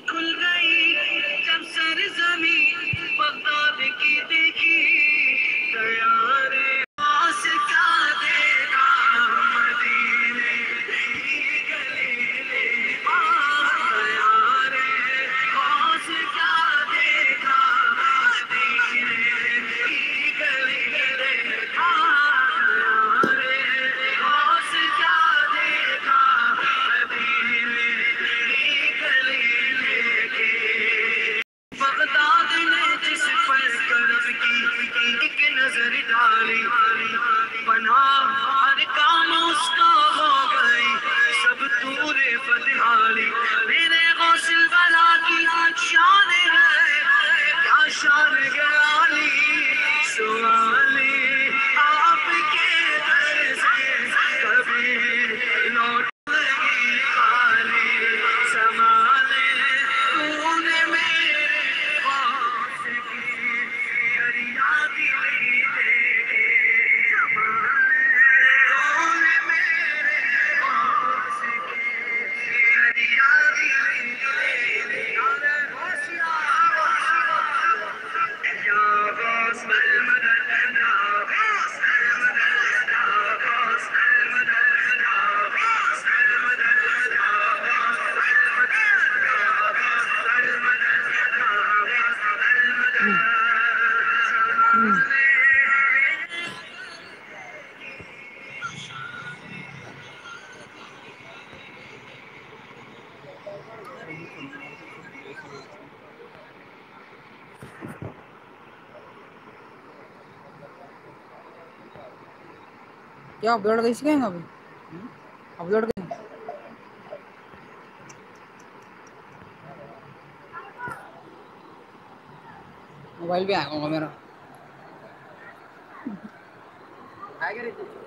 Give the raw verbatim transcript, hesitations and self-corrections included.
کھل گئی جب سر زمین بغداد کی دیکھی تیار پاس کیا دیکھا مدینے کی گلی میں تیار پاس کیا دیکھا مدینے کی گلی میں تیار پاس کیا دیکھا مدینے کی گلی میں بغداد نے جس پر کرم کی ایک نظر ڈالی پناہ ہر کام اس کا ہو گئی سب دور بدحالی میرے غوث بلا کی شان ہے کیا شان ہے علی سوالی آپ کے در سے کبھی لوٹ نہیں خالی سنبھالے تو نے میرے غوث کی دریا دلی دے سنبھالے تو نے میرے غوث کی دریا دلی دے غوثیا یا غوث المدد یا غوث المدد یا غوث المدد یا غوث المدد یا غوث المدد یا غوث المدد یا غوث المدد کیا اپلوڈ کیسے کریں گے ابھی اپلوڈ کریں موبائل بھی آئے گا میرا